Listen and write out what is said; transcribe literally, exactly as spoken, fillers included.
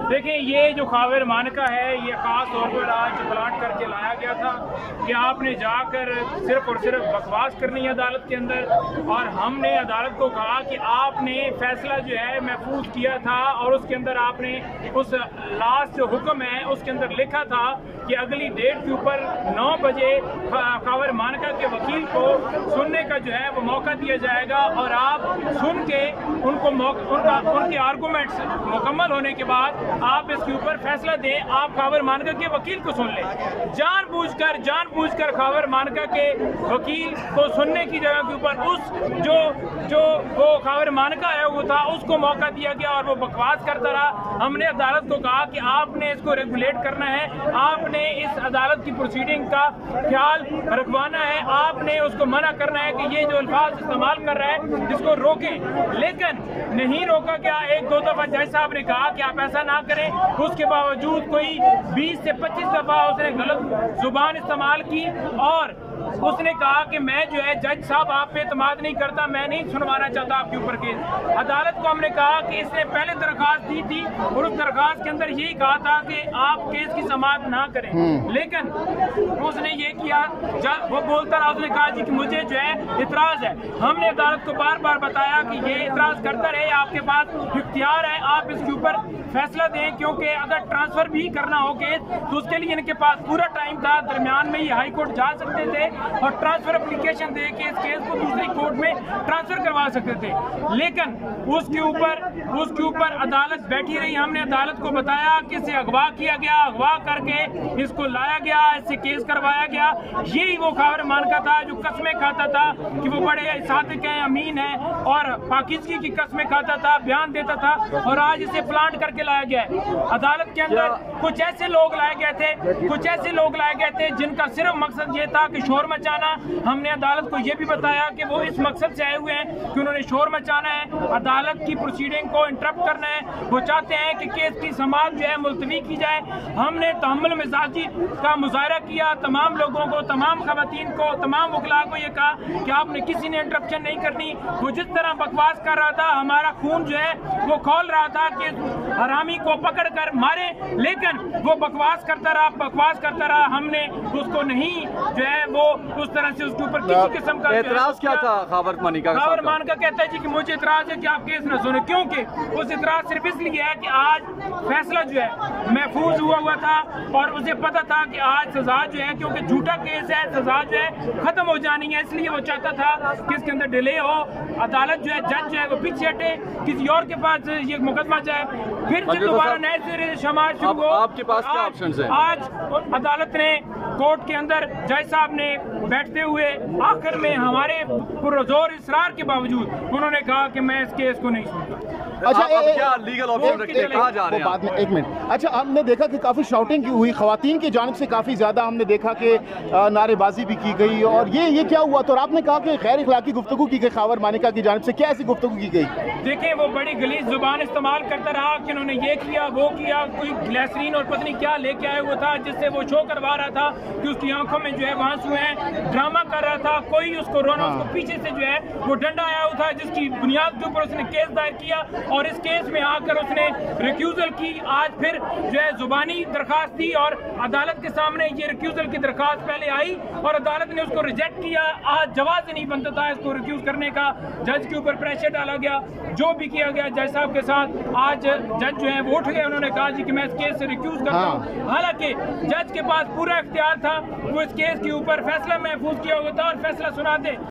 देखिए, ये जो खावर मानका है ये ख़ास तौर पर आज प्लाट करके लाया गया था कि आपने जाकर सिर्फ और सिर्फ बकवास करनी है अदालत के अंदर, और हमने अदालत को कहा कि आपने फैसला जो है महफूज किया था और उसके अंदर आपने उस लास्ट जो हुक्म है उसके अंदर लिखा था कि अगली डेट के ऊपर नौ बजे खावर मानका के वकील को सुनने का जो है वो मौका दिया जाएगा, और आप सुन के उनको उनका उनके आर्गूमेंट्स मुकम्मल होने के बाद आप इसके ऊपर फैसला दें। आप खावर मानका के वकील को सुन लें। जानबूझकर जानबूझकर खावर मानका के वकील को सुनने की जगह के ऊपर उस जो जो वो खावर मानका है वो था उसको मौका दिया गया और वो बकवास करता रहा। हमने अदालत को कहा कि आपने इसको रेगुलेट करना है, आपने इस अदालत की प्रोसीडिंग का ख्याल रखवाना है, आपने उसको मना करना है कि ये जो अल्फाज इस्तेमाल कर रहा है इसको रोकें। लेकिन नहीं रोका गया। एक दो दफा जज साहब ने कहा कि आप ऐसा ना करें, उसके बावजूद कोई बीस से पच्चीस दफा उसने गलत जुबान इस्तेमाल की और उसने कहा कि मैं जो है जज साहब आप पे एतमाद नहीं करता, मैं नहीं सुनवाना चाहता आपके ऊपर केस। अदालत को हमने कहा कि इसने पहले दरखास्त दी थी और उस दरखास्त के अंदर यही कहा था कि आप केस की समाअत ना करें, लेकिन उसने ये किया, वो बोलता रहा, उसने कहा जी कि मुझे जो है इतराज है। हमने अदालत को बार बार बताया कि ये इतराज करता रहे, आपके पास इख्तियार है, आप इसके ऊपर फैसला दें, क्योंकि अगर ट्रांसफर भी करना हो केस तो उसके लिए इनके पास पूरा टाइम था, दरमियान में ही हाई कोर्ट जा सकते थे और ट्रांसफर एप्लीकेशन दे के इस केस को दूसरी कोर्ट में ट्रांसफर करवा सकते थे। लेकिन उसके ऊपर उसके ऊपर अदालत बैठी रही। हमने अदालत को बताया कि इसे अगवा किया गया, अगवा करके इसको लाया गया, इससे केस करवाया गया। यही वो खावर मानका था जो कस्में खाता था कि वो बड़े सादिक हैं, अमीन हैं और पाकिज़गी की कस्में खाता था, बयान देता था, और आज इसे प्लांट करके लाया गया है। अदालत के अंदर कुछ ऐसे लोग लाए गए थे कुछ ऐसे लोग लाए गए थे जिनका सिर्फ मकसद ये था कि शोर मचाना। हमने अदालत को ये भी बताया कि वो इस मकसद से आए हुए हैं कि उन्होंने शोर मचाना है, अदालत की प्रोसीडिंग को इंटरप्ट करना है। वो चाहते हैं कि केस की समाअत जो है मुलतवी की जाए। हमने तहम्मुल मिजाजी का मुजाहरा किया, तमाम लोगों को, तमाम खवातीन को, तमाम वकला को ये कहा कि आपने किसी ने इंटरप्शन नहीं करनी। वो जिस तरह बकवास कर रहा था, हमारा खून जो है वो खोल रहा था कि हरामी को पकड़ कर मारे, लेकिन वो बकवास करता रहा बकवास करता रहा हमने उसको नहीं जो है वो उस तरह से उसके ऊपर किसी किस्म का एतराज क्या था खावर मानका का? खावर मानका कहता है जी कि मुझे इतराज है कि आप केस न सुने, क्योंकि उस इतराज सिर्फ इसलिए है कि आज फैसला जो है महफूज हुआ हुआ था और उसे पता था कि आज सजा जो है, क्योंकि झूठा केस है, सजा जो है खत्म हो जानी है, इसलिए वो चाहता था कि इसके अंदर डिले हो, अदालत जो है जज जो है वो पीछे हटे, किसी और के पास ये मुकदमा जाए, फिर से दोबारा नए सिरे से समाज शुरू हो। आपके पास क्या ऑप्शंस हैं? आज अदालत ने कोर्ट के अंदर जज साहब ने बैठते हुए आखिर में हमारे पुरजोर इसरार के बावजूद उन्होंने कहा कि मैं इस केस को नहीं सुनता। अच्छा, आप ए, क्या लीगल ऑप्शन रखते हैं? कहाँ जा रहे हैं बाद में? एक मिनट। अच्छा, हमने देखा कि काफ़ी शाउटिंग की हुई खवातीन की जानिब से, काफ़ी ज़्यादा हमने देखा कि नारेबाजी भी की गई, और ये ये क्या हुआ? तो आपने कहा कि गैर इखलाकी गुफ्तगू की गई खावर मानका की जानिब से, क्या ऐसी गुफ्तगू की गई? देखिए, वो बड़ी गलीज जुबान इस्तेमाल करता रहा कि उन्होंने ये किया वो किया, कोई ग्लिसरीन और पत्नी क्या लेके आया हुआ था जिससे वो शो करवा रहा था कि उसकी आंखों में जो है आंसू हैं, ड्रामा कर रहा था, कोई उसको रोना, हाँ। उसको पीछे से जो है वो डंडा आया हुआ था जिसकी बुनियाद के ऊपर उसने केस दायर किया और इस केस में आकर उसने रिक्यूजल की। आज फिर जो है जुबानी दरखास्त दी और अदालत के सामने ये रिक्यूजल की दरखास्त पहले आई और अदालत ने उसको रिजेक्ट किया। आज जवाब नहीं बनता था इसको रिक्यूज करने का, जज के ऊपर प्रेशर डाला गया, जो भी किया गया जज साहब के साथ। आज जज जो है वो उठ गए, उन्होंने कहा जी कि मैं इस केस से रिक्यूज करता हूँ, हाँ। हालांकि जज के पास पूरा इख्तियार था, वो इस केस के ऊपर फैसला महफूज किया हुआ था और फैसला सुना दे।